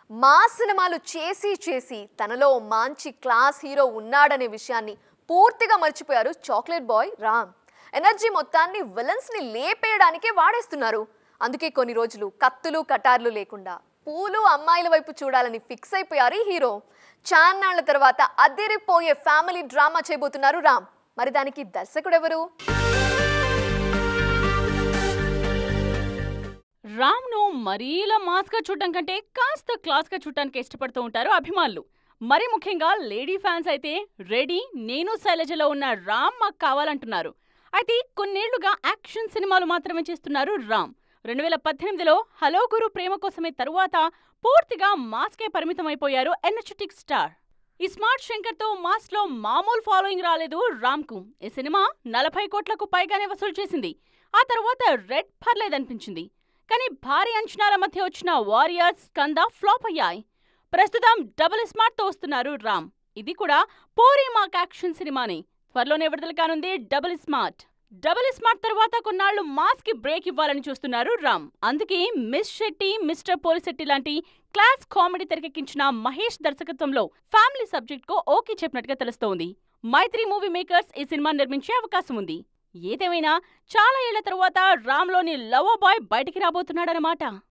మా సినిమాలు చేసి చేసి తనలో మంచి క్లాస్ హీరో ఉన్నాడనే విషయాన్ని పూర్తిగా మర్చిపోయారు చాక్లెట్ బాయ్ రామ్. ఎనర్జీ మొత్తాన్ని విలన్స్ ని లేపేయడానికే వాడేస్తున్నారు. అందుకే కొన్ని రోజులు కత్తులు కటార్లు లేకుండా పూలు అమ్మాయిల వైపు చూడాలని ఫిక్స్ అయిపోయారు ఈ హీరో. చాన్నాళ్ల తర్వాత అదిరిపోయే ఫ్యామిలీ డ్రామా చేయబోతున్నారు రామ్. మరి దానికి దర్శకుడు ఎవరు? రామ్ను మరీలా మాస్గా చూడటం కంటే కాస్త క్లాస్గా చూడటానికి ఇష్టపడుతూ ఉంటారు అభిమానులు. మరీ ముఖ్యంగా లేడీ ఫ్యాన్స్ అయితే రెడీ, నేను శైలజలో ఉన్న రామ్ మాకు కావాలంటున్నారు. అయితే కొన్నేళ్లుగా యాక్షన్ సినిమాలు మాత్రమే చేస్తున్నారు రామ్. 2018లో హలో గురు ప్రేమ కోసమే తరువాత పూర్తిగా మాస్కే పరిమితమైపోయారు ఎనర్జెటిక్ స్టార్. ఈ స్మార్ట్ శంకర్తో మాస్లో మామూలు ఫాలోయింగ్ రాలేదు రామ్కు. ఈ సినిమా 40 కోట్లకు పైగానే వసూలు చేసింది. ఆ తర్వాత రెడ్ పర్లేదనిపించింది. కానీ భారీ అంచనాల మధ్య వచ్చిన వారియర్స్, స్కంద ఫ్లాప్ అయ్యాయి. ప్రస్తుతం డబుల్ స్మార్ట్తో వస్తున్నారు రామ్. ఇది కూడా పూరి మాక్ యాక్షన్ సినిమానే. త్వరలోనే విడుదల కానుంది డబుల్ స్మార్ట్. డబుల్ స్మార్ట్ తర్వాత కొన్నాళ్లు మాస్ కి బ్రేక్ ఇవ్వాలని చూస్తున్నారు రామ్. అందుకే మిస్ శెట్టి, మిస్టర్ పోలిశెట్టి లాంటి క్లాస్ కామెడీ తెరకెక్కించిన మహేష్ దర్శకత్వంలో ఫ్యామిలీ సబ్జెక్ట్ కు ఓకే చెప్పినట్టుగా తెలుస్తోంది. మైత్రి మూవీ మేకర్స్ ఈ సినిమా నిర్మించే అవకాశం ఉంది. ఏదేమైనా చాలా ఏళ్ల తరువాత రామ్లోని లవర్ బాయ్ బయటికి రాబోతున్నాడన్నమాట.